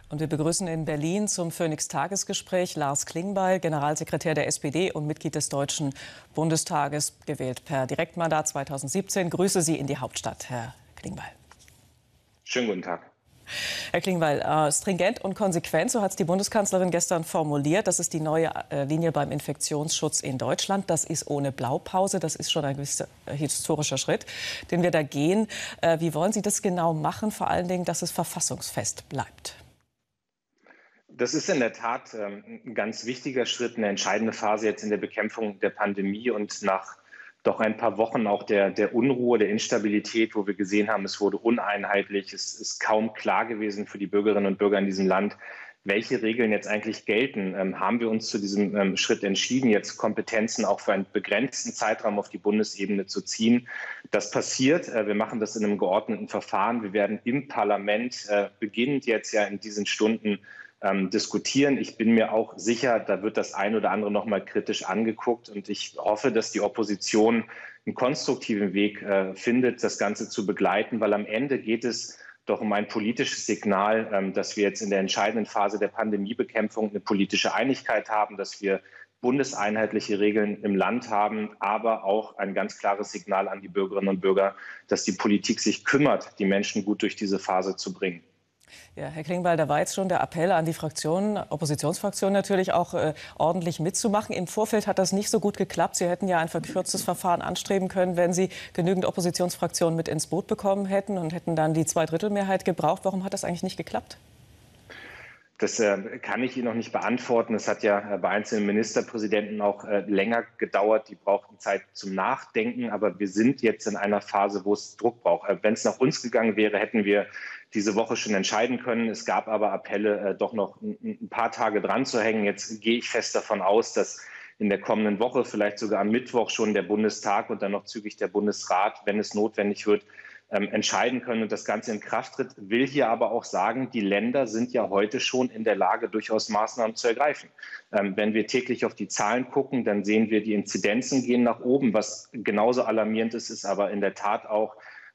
Und wir begrüßen in Berlin zum Phoenix-Tagesgespräch Lars Klingbeil, Generalsekretär der SPD und Mitglied des Deutschen Bundestages, gewählt per Direktmandat 2017. Grüße Sie in die Hauptstadt, Herr Klingbeil. Schönen guten Tag. Herr Klingbeil, stringent und konsequent, so hat es die Bundeskanzlerin gestern formuliert. Das ist die neue Linie beim Infektionsschutz in Deutschland. Das ist ohne Blaupause. Das ist schon ein gewisser historischer Schritt, den wir da gehen. Wie wollen Sie das genau machen? Vor allen Dingen, dass es verfassungsfest bleibt. Das ist in der Tat ein ganz wichtiger Schritt, eine entscheidende Phase jetzt in der Bekämpfung der Pandemie und nach doch ein paar Wochen auch der Unruhe, der Instabilität, wo wir gesehen haben, es wurde uneinheitlich, es ist kaum klar gewesen für die Bürgerinnen und Bürger in diesem Land, welche Regeln jetzt eigentlich gelten. Haben wir uns zu diesem Schritt entschieden, jetzt Kompetenzen auch für einen begrenzten Zeitraum auf die Bundesebene zu ziehen. Das passiert. Wir machen das in einem geordneten Verfahren. Wir werden im Parlament beginnend jetzt ja in diesen Stunden diskutieren. Ich bin mir auch sicher, da wird das ein oder andere noch mal kritisch angeguckt. Und ich hoffe, dass die Opposition einen konstruktiven Weg findet, das Ganze zu begleiten, weil am Ende geht es doch um ein politisches Signal, dass wir jetzt in der entscheidenden Phase der Pandemiebekämpfung eine politische Einigkeit haben, dass wir bundeseinheitliche Regeln im Land haben, aber auch ein ganz klares Signal an die Bürgerinnen und Bürger, dass die Politik sich kümmert, die Menschen gut durch diese Phase zu bringen. Ja, Herr Klingbeil, da war jetzt schon der Appell an die Fraktionen, Oppositionsfraktionen natürlich auch ordentlich mitzumachen. Im Vorfeld hat das nicht so gut geklappt. Sie hätten ja ein verkürztes Verfahren anstreben können, wenn Sie genügend Oppositionsfraktionen mit ins Boot bekommen hätten und hätten dann die Zweidrittelmehrheit gebraucht. Warum hat das eigentlich nicht geklappt? Das kann ich Ihnen noch nicht beantworten. Es hat ja bei einzelnen Ministerpräsidenten auch länger gedauert. Die brauchten Zeit zum Nachdenken. Aber wir sind jetzt in einer Phase, wo es Druck braucht. Wenn es nach uns gegangen wäre, hätten wir diese Woche schon entscheiden können. Es gab aber Appelle, doch noch ein paar Tage dran zu hängen. Jetzt gehe ich fest davon aus, dass in der kommenden Woche, vielleicht sogar am Mittwoch schon der Bundestag und dann noch zügig der Bundesrat, wenn es notwendig wird, entscheiden können und das Ganze in Kraft tritt. Will hier aber auch sagen, die Länder sind ja heute schon in der Lage, durchaus Maßnahmen zu ergreifen. Wenn wir täglich auf die Zahlen gucken, dann sehen wir, die Inzidenzen gehen nach oben. Was genauso alarmierend ist, ist aber in der Tat auch,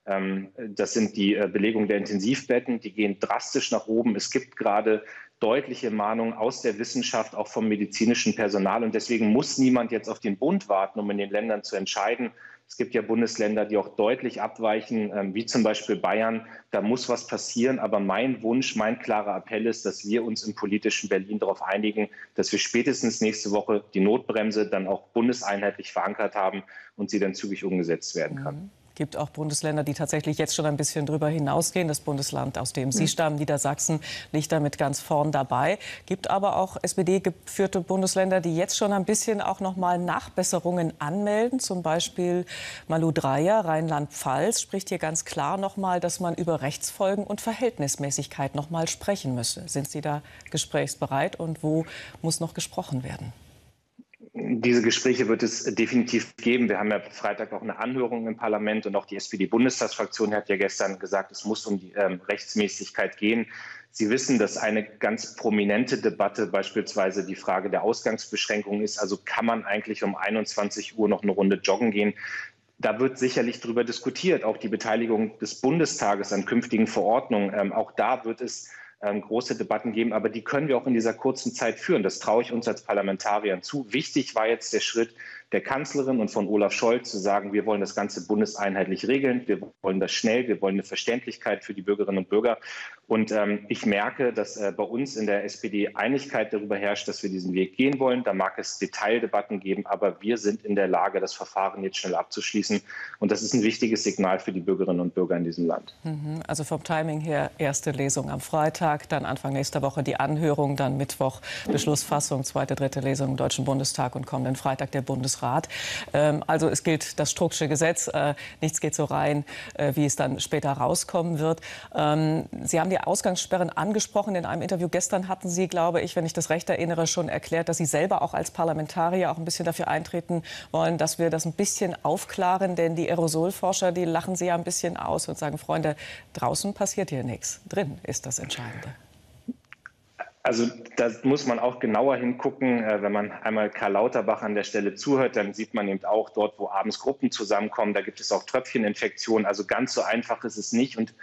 das sind die Belegungen der Intensivbetten, die gehen drastisch nach oben. Es gibt gerade deutliche Mahnungen aus der Wissenschaft, auch vom medizinischen Personal. Und deswegen muss niemand jetzt auf den Bund warten, um in den Ländern zu entscheiden. Es gibt ja Bundesländer, die auch deutlich abweichen, wie zum Beispiel Bayern. Da muss was passieren. Aber mein Wunsch, mein klarer Appell ist, dass wir uns im politischen Berlin darauf einigen, dass wir spätestens nächste Woche die Notbremse dann auch bundeseinheitlich verankert haben und sie dann zügig umgesetzt werden kann. Es gibt auch Bundesländer, die tatsächlich jetzt schon ein bisschen drüber hinausgehen. Das Bundesland, aus dem Sie stammen, Niedersachsen, liegt damit ganz vorn dabei. Gibt aber auch SPD-geführte Bundesländer, die jetzt schon ein bisschen auch noch mal Nachbesserungen anmelden. Zum Beispiel Malu Dreyer, Rheinland-Pfalz, spricht hier ganz klar noch mal, dass man über Rechtsfolgen und Verhältnismäßigkeit noch mal sprechen müsse. Sind Sie da gesprächsbereit und wo muss noch gesprochen werden? Diese Gespräche wird es definitiv geben. Wir haben ja Freitag auch eine Anhörung im Parlament und auch die SPD-Bundestagsfraktion hat ja gestern gesagt, es muss um die Rechtsmäßigkeit gehen. Sie wissen, dass eine ganz prominente Debatte beispielsweise die Frage der Ausgangsbeschränkung ist. Also kann man eigentlich um 21 Uhr noch eine Runde joggen gehen? Da wird sicherlich darüber diskutiert, auch die Beteiligung des Bundestages an künftigen Verordnungen. Auch da wird es große Debatten geben, aber die können wir auch in dieser kurzen Zeit führen. Das traue ich uns als Parlamentariern zu. Wichtig war jetzt der Schritt der Kanzlerin und von Olaf Scholz zu sagen, wir wollen das Ganze bundeseinheitlich regeln, wir wollen das schnell, wir wollen eine Verständlichkeit für die Bürgerinnen und Bürger. Und ich merke, dass bei uns in der SPD Einigkeit darüber herrscht, dass wir diesen Weg gehen wollen. Da mag es Detaildebatten geben, aber wir sind in der Lage, das Verfahren jetzt schnell abzuschließen. Und das ist ein wichtiges Signal für die Bürgerinnen und Bürger in diesem Land. Also vom Timing her erste Lesung am Freitag, dann Anfang nächster Woche die Anhörung, dann Mittwoch Beschlussfassung, zweite, dritte Lesung im Deutschen Bundestag und kommenden Freitag der Bundesrat. Also es gilt das Strucksche Gesetz. Nichts geht so rein, wie es dann später rauskommen wird. Sie haben die Ausgangssperren angesprochen. In einem Interview gestern hatten Sie, glaube ich, wenn ich das recht erinnere, schon erklärt, dass Sie selber auch als Parlamentarier auch ein bisschen dafür eintreten wollen, dass wir das ein bisschen aufklaren. Denn die Aerosolforscher, die lachen Sie ja ein bisschen aus und sagen, Freunde, draußen passiert hier nichts. Drin ist das Entscheidende. Also da muss man auch genauer hingucken. Wenn man einmal Karl Lauterbach an der Stelle zuhört, dann sieht man eben auch dort, wo abends Gruppen zusammenkommen, da gibt es auch Tröpfcheninfektionen. Also ganz so einfach ist es nicht. Und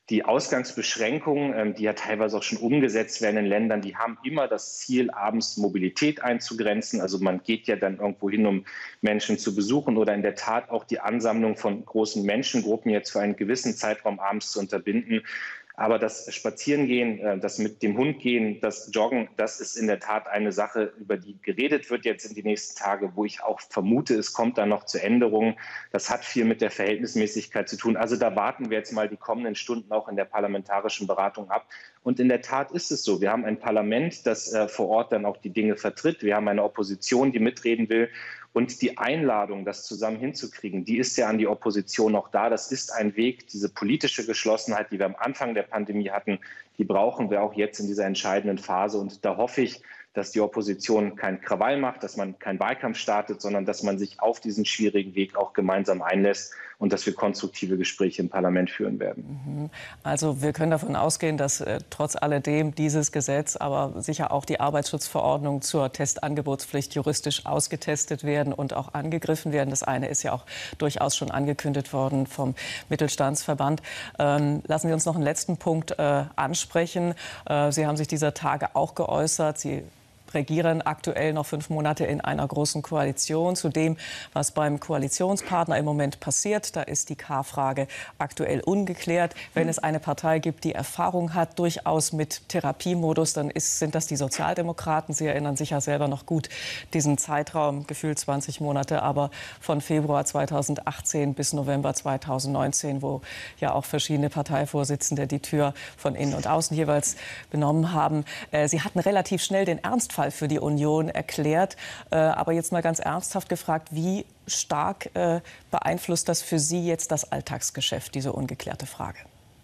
Die Ausgangsbeschränkungen, die ja teilweise auch schon umgesetzt werden in Ländern, die haben immer das Ziel, abends Mobilität einzugrenzen. Also man geht ja dann irgendwo hin, um Menschen zu besuchen oder in der Tat auch die Ansammlung von großen Menschengruppen jetzt für einen gewissen Zeitraum abends zu unterbinden. Aber das Spazierengehen, das mit dem Hund gehen, das Joggen, das ist in der Tat eine Sache, über die geredet wird jetzt in die nächsten Tage, wo ich auch vermute, es kommt dann noch zu Änderungen. Das hat viel mit der Verhältnismäßigkeit zu tun. Also da warten wir jetzt mal die kommenden Stunden auch in der parlamentarischen Beratung ab. Und in der Tat ist es so. Wir haben ein Parlament, das vor Ort dann auch die Dinge vertritt. Wir haben eine Opposition, die mitreden will. Und die Einladung, das zusammen hinzukriegen, die ist ja an die Opposition noch da. Das ist ein Weg, diese politische Geschlossenheit, die wir am Anfang der Pandemie hatten, die brauchen wir auch jetzt in dieser entscheidenden Phase. Und da hoffe ich, dass die Opposition keinen Krawall macht, dass man keinen Wahlkampf startet, sondern dass man sich auf diesen schwierigen Weg auch gemeinsam einlässt und dass wir konstruktive Gespräche im Parlament führen werden. Also wir können davon ausgehen, dass trotz alledem dieses Gesetz, aber sicher auch die Arbeitsschutzverordnung zur Testangebotspflicht juristisch ausgetestet werden und auch angegriffen werden. Das eine ist ja auch durchaus schon angekündigt worden vom Mittelstandsverband. Lassen Sie uns noch einen letzten Punkt ansprechen. Sie haben sich dieser Tage auch geäußert. Sie regieren aktuell noch 5 Monate in einer großen Koalition. Zu dem, was beim Koalitionspartner im Moment passiert, da ist die K-Frage aktuell ungeklärt. Wenn es eine Partei gibt, die Erfahrung hat, durchaus mit Therapiemodus, dann sind das die Sozialdemokraten. Sie erinnern sich ja selber noch gut diesen Zeitraum, gefühlt 20 Monate, aber von Februar 2018 bis November 2019, wo ja auch verschiedene Parteivorsitzende die Tür von innen und außen jeweils benommen haben. Sie hatten relativ schnell den Ernstfall für die Union erklärt. Aber jetzt mal ganz ernsthaft gefragt, wie stark beeinflusst das für Sie jetzt das Alltagsgeschäft, diese ungeklärte Frage?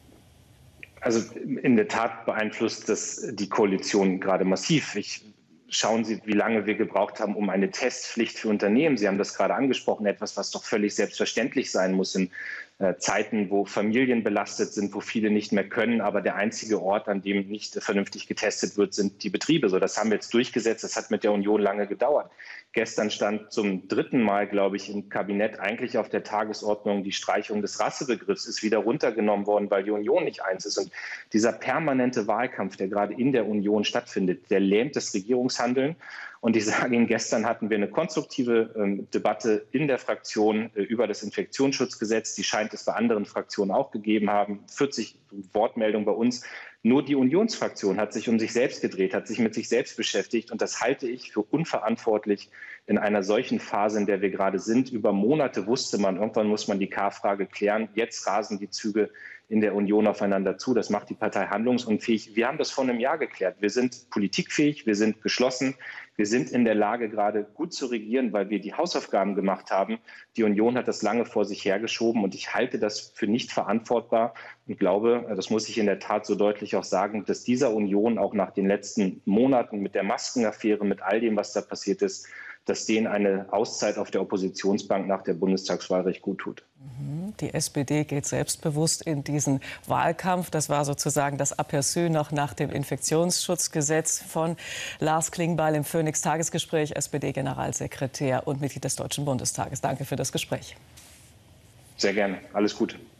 Also in der Tat beeinflusst das die Koalition gerade massiv. Schauen Sie, wie lange wir gebraucht haben, um eine Testpflicht für Unternehmen. Sie haben das gerade angesprochen, etwas, was doch völlig selbstverständlich sein muss in Zeiten, wo Familien belastet sind, wo viele nicht mehr können. Aber der einzige Ort, an dem nicht vernünftig getestet wird, sind die Betriebe. So, das haben wir jetzt durchgesetzt. Das hat mit der Union lange gedauert. Gestern stand zum 3. Mal, glaube ich, im Kabinett eigentlich auf der Tagesordnung die Streichung des Rassebegriffs, ist wieder runtergenommen worden, weil die Union nicht eins ist. Und dieser permanente Wahlkampf, der gerade in der Union stattfindet, der lähmt das Regierungshandeln. Und ich sage Ihnen, gestern hatten wir eine konstruktive Debatte in der Fraktion über das Infektionsschutzgesetz. Die scheint es bei anderen Fraktionen auch gegeben haben. 40 Wortmeldungen bei uns. Nur die Unionsfraktion hat sich um sich selbst gedreht, hat sich mit sich selbst beschäftigt. Und das halte ich für unverantwortlich in einer solchen Phase, in der wir gerade sind. Über Monate wusste man, irgendwann muss man die K-Frage klären. Jetzt rasen die Züge in der Union aufeinander zu. Das macht die Partei handlungsunfähig. Wir haben das vor einem Jahr geklärt. Wir sind politikfähig, wir sind geschlossen. Wir sind in der Lage, gerade gut zu regieren, weil wir die Hausaufgaben gemacht haben. Die Union hat das lange vor sich hergeschoben und ich halte das für nicht verantwortbar und glaube, das muss ich in der Tat so deutlich auch sagen, dass dieser Union auch nach den letzten Monaten mit der Maskenaffäre, mit all dem, was da passiert ist, dass denen eine Auszeit auf der Oppositionsbank nach der Bundestagswahl recht gut tut. Die SPD geht selbstbewusst in diesen Wahlkampf. Das war sozusagen das Aperçu noch nach dem Infektionsschutzgesetz von Lars Klingbeil im Phoenix-Tagesgespräch, SPD-Generalsekretär und Mitglied des Deutschen Bundestages. Danke für das Gespräch. Sehr gerne. Alles Gute.